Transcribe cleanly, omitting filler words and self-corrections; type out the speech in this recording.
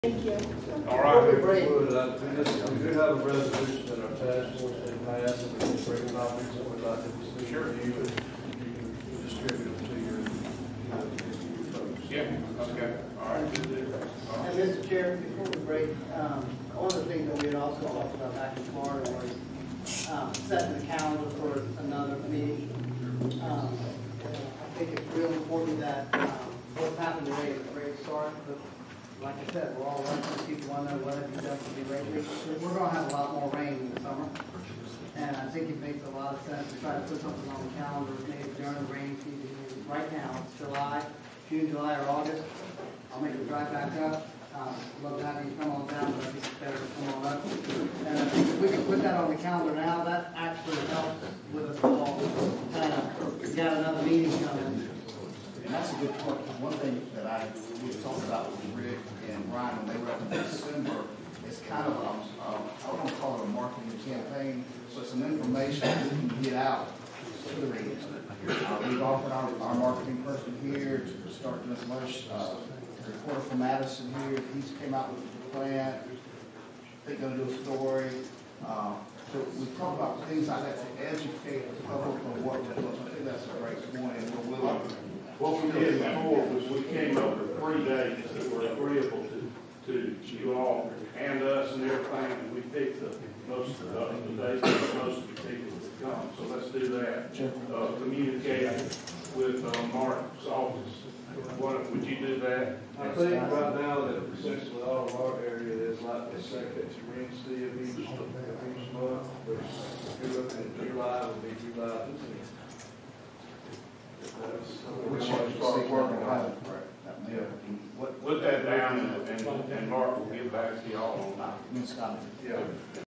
Thank you. All right. We do have a resolution that our task force has passed, and we can bring copies, and we'd like to see you, and you can distribute them to your folks. Yeah, okay. All right. And Mr. Chair, before we break, one of the things that we had also talked about back in Florida was setting the calendar for another meeting. I think it's real important that what's happened today is a great start, but like I said, we're all watching, people want to know what have you done to be lately. We're going to have a lot more rain in the summer, and I think it makes a lot of sense to try to put something on the calendar maybe during the rainy season. Right now, it's June, July, or August. I'll make a drive back up. Love to have you come on down, but I think it's better to come on up. And I think if we can put that on the calendar now, that actually helps with us all kind of got another meeting coming. And that's a good point. One thing that we talked about with Rick and Ryan when they were up in December is kind of, I don't want to call it a marketing campaign, so it's some information we can get out to the readers. We've offered our marketing person here to start doing some lunch. The reporter from Madison here, he's came out with a plan. They're going to do a story. So we talk about things like that to educate the public on what we're doing. I think that's a great point, and we're willing. What we did before was we came up with 3 days that were agreeable to you all and us and everything, and we picked the most of the days that most of the people would come. So let's do that. Communicate with Mark's office. Would you do that? I think right now that since with all of our area, there's like the second Wednesday of each month, but if you're looking at July, it would be July 15th. We should start working on it. Put that down, and Mark will get back to y'all on that. Ms. Scott. Yeah.